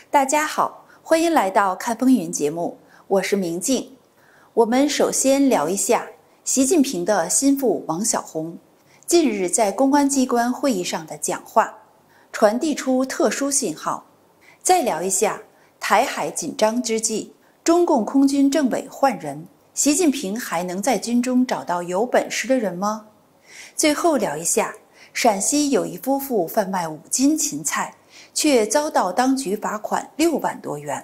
大家好，欢迎来到看风云节目，我是明镜。我们首先聊一下习近平的心腹王小洪近日在公安机关会议上的讲话，传递出特殊信号。再聊一下台海紧张之际，中共空军政委换人，习近平还能在军中找到有本事的人吗？最后聊一下陕西有一夫妇贩卖5斤芹菜，却遭到当局罚款6万多元。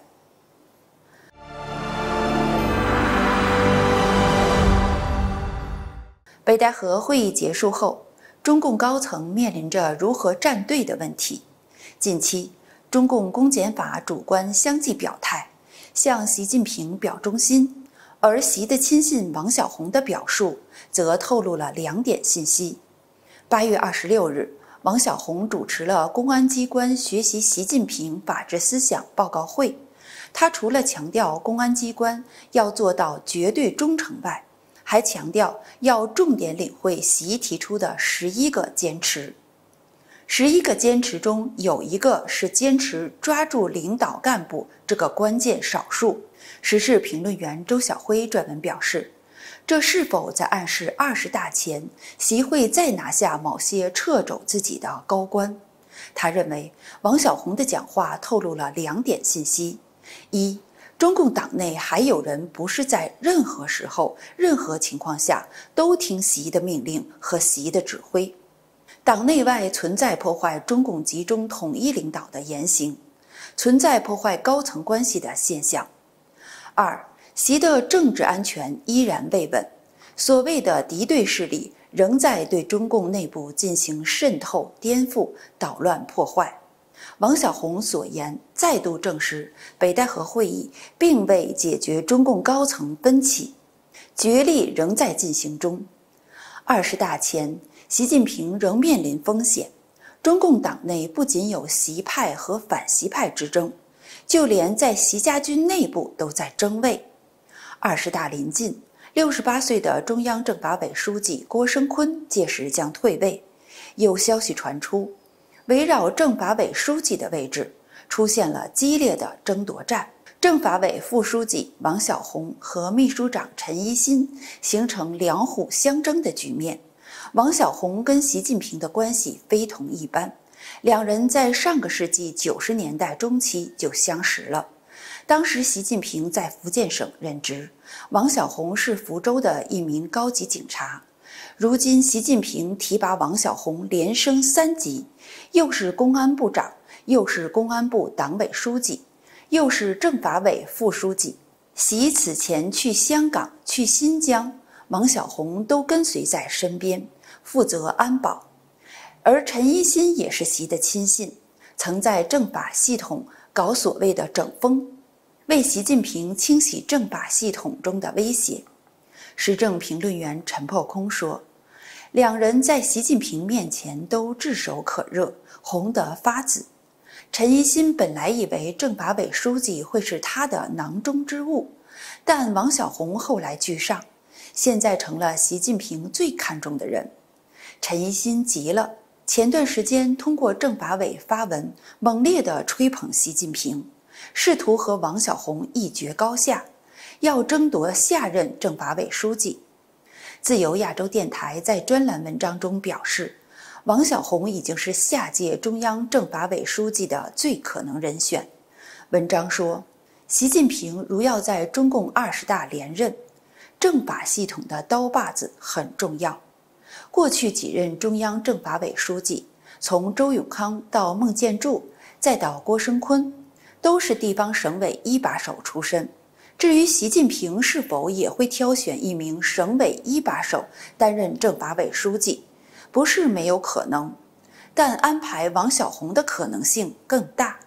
北戴河会议结束后，中共高层面临着如何站队的问题。近期，中共公检法主官相继表态，向习近平表忠心，而习的亲信王小洪的表述则透露了2点信息。8月26日，王小洪主持了公安机关学习习近平法治思想报告会。他除了强调公安机关要做到绝对忠诚外，还强调要重点领会习提出的11个坚持。11个坚持中有一个是坚持抓住领导干部这个关键少数。时事评论员周晓辉撰文表示，这是否在暗示20大前习会再拿下某些掣肘自己的高官？他认为王小洪的讲话透露了2点信息：一，中共党内还有人不是在任何时候、任何情况下都听习的命令和习的指挥；党内外存在破坏中共集中统一领导的言行，存在破坏高层关系的现象。2，习的政治安全依然未稳，所谓的敌对势力仍在对中共内部进行渗透、颠覆、捣乱、破坏。王小洪所言再度证实，北戴河会议并未解决中共高层分歧，角力仍在进行中。20大前，习近平仍面临风险。中共党内不仅有习派和反习派之争，就连在习家军内部都在争位。20大临近，68岁的中央政法委书记郭声琨届时将退位。有消息传出，围绕政法委书记的位置出现了激烈的争夺战，政法委副书记王小洪和秘书长陈一新形成两虎相争的局面。王小洪跟习近平的关系非同一般，两人在上个世纪90年代中期就相识了。当时习近平在福建省任职，王小洪是福州的一名高级警察。如今习近平提拔王小洪连升3级，又是公安部长，又是公安部党委书记，又是政法委副书记。习此前去香港、去新疆，王小洪都跟随在身边，负责安保。而陈一新也是习的亲信，曾在政法系统搞所谓的整风，为习近平清洗政法系统中的威胁。时政评论员陈破空说，两人在习近平面前都炙手可热，红得发紫。陈一新本来以为政法委书记会是他的囊中之物，但王小洪后来居上，现在成了习近平最看重的人。陈一新急了，前段时间通过政法委发文，猛烈地吹捧习近平，试图和王小洪一决高下，要争夺下任政法委书记。自由亚洲电台在专栏文章中表示，王小洪已经是下届中央政法委书记的最可能人选。文章说，习近平如要在中共20大连任，政法系统的刀把子很重要。过去几任中央政法委书记，从周永康到孟建柱，再到郭声琨，都是地方省委一把手出身。至于习近平是否也会挑选一名省委一把手担任政法委书记，不是没有可能，但安排王小洪的可能性更大。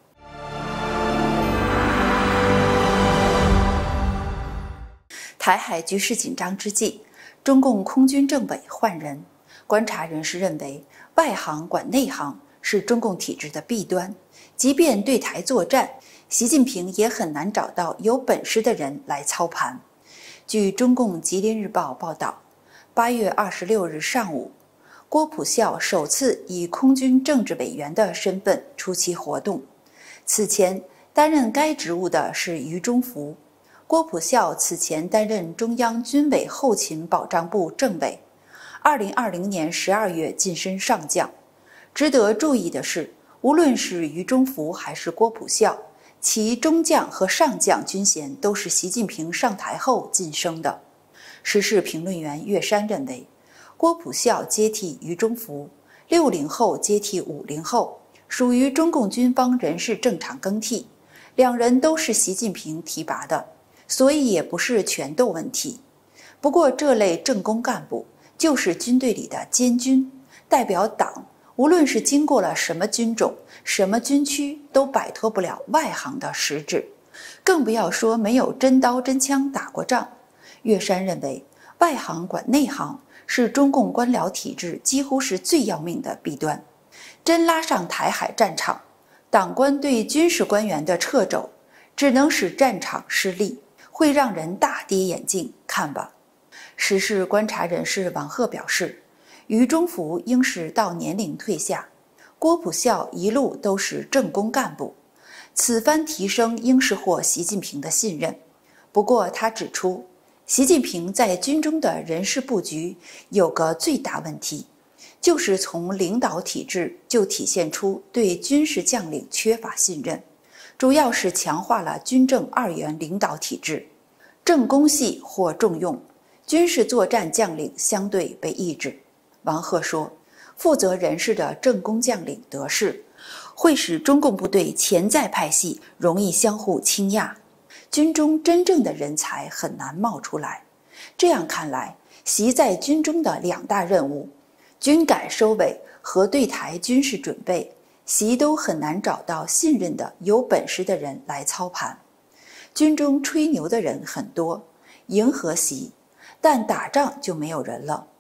台海局势紧张之际，中共空军政委换人。观察人士认为，外行管内行是中共体制的弊端，即便对台作战，习近平也很难找到有本事的人来操盘。据中共吉林日报报道，8月26日上午，郭普孝首次以空军政治委员的身份出席活动。 此前担任该职务的是于中福。郭普孝此前担任中央军委后勤保障部政委，2020年12月晋升上将。值得注意的是，无论是于中福还是郭普孝，其中将和上将军衔都是习近平上台后晋升的。时事评论员岳山认为，郭普孝接替于中福，60后接替50后，属于中共军方人事正常更替，两人都是习近平提拔的，所以也不是权斗问题。不过这类政工干部就是军队里的监军，代表党，无论是经过了什么军种、什么军区，都摆脱不了外行的实质，更不要说没有真刀真枪打过仗。岳山认为，外行管内行是中共官僚体制几乎是最要命的弊端。真拉上台海战场，党官对军事官员的掣肘，只能使战场失利，会让人大跌眼镜。看吧。时事观察人士王鹤表示，于中福应是到年龄退下，郭普孝一路都是政工干部，此番提升应是获习近平的信任。不过他指出，习近平在军中的人事布局有个最大问题，就是从领导体制就体现出对军事将领缺乏信任，主要是强化了军政2元领导体制，政工系或重用，军事作战将领相对被抑制。王鹤说，负责人事的政工将领得势，会使中共部队潜在派系容易相互倾轧，军中真正的人才很难冒出来。这样看来，习在军中的2大任务，军改收尾和对台军事准备，习都很难找到信任的有本事的人来操盘。军中吹牛的人很多，迎合习，但打仗就没有人了。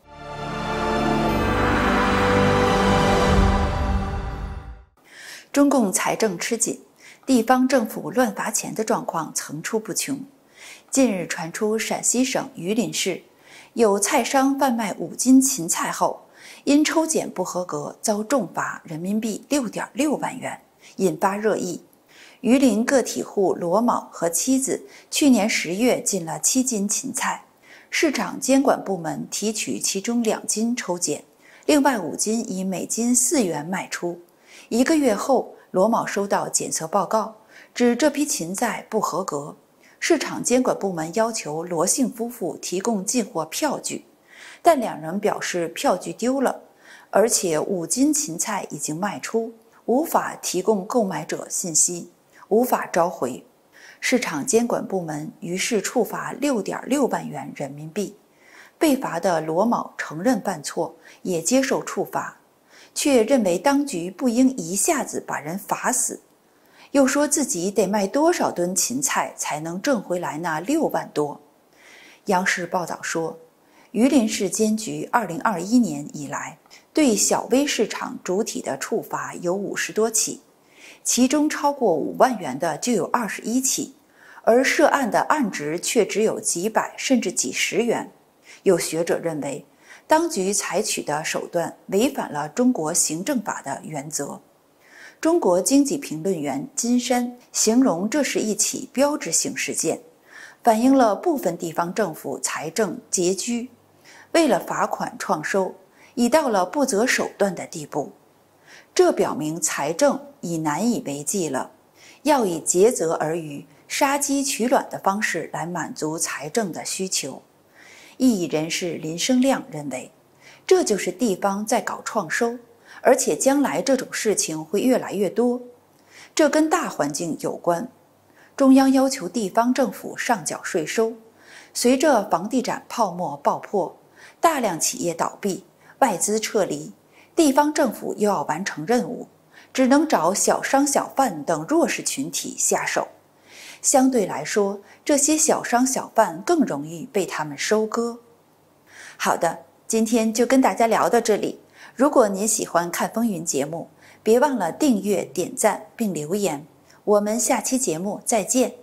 中共财政吃紧，地方政府乱罚钱的状况层出不穷。近日传出陕西省榆林市有菜商贩卖5斤芹菜后，因抽检不合格遭重罚人民币6.6万元，引发热议。榆林个体户罗某和妻子去年10月进了7斤芹菜，市场监管部门提取其中2斤抽检，另外5斤以每斤4元卖出。1个月后，罗某收到检测报告，指这批芹菜不合格。市场监管部门要求罗姓夫妇提供进货票据，但2人表示票据丢了，而且5斤芹菜已经卖出，无法提供购买者信息，无法召回。市场监管部门于是处罚6.6万元人民币。被罚的罗某承认犯错，也接受处罚，却认为当局不应一下子把人罚死，又说自己得卖多少吨芹菜才能挣回来那6万多。央视报道说，榆林市监局2021年以来对小微市场主体的处罚有50多起，其中超过5万元的就有21起，而涉案的案值却只有几百甚至几十元。有学者认为，当局采取的手段违反了中国行政法的原则。中国经济评论员金山形容这是一起标志性事件，反映了部分地方政府财政拮据，为了罚款创收，已到了不择手段的地步。这表明财政已难以为继了，要以竭泽而渔、杀鸡取卵的方式来满足财政的需求。异议人士林生亮认为，这就是地方在搞创收，而且将来这种事情会越来越多，这跟大环境有关。中央要求地方政府上缴税收，随着房地产泡沫爆破，大量企业倒闭，外资撤离，地方政府又要完成任务，只能找小商小贩等弱势群体下手。相对来说，这些小商小贩更容易被他们收割。好的，今天就跟大家聊到这里。如果您喜欢看风云节目，别忘了订阅、点赞并留言。我们下期节目再见。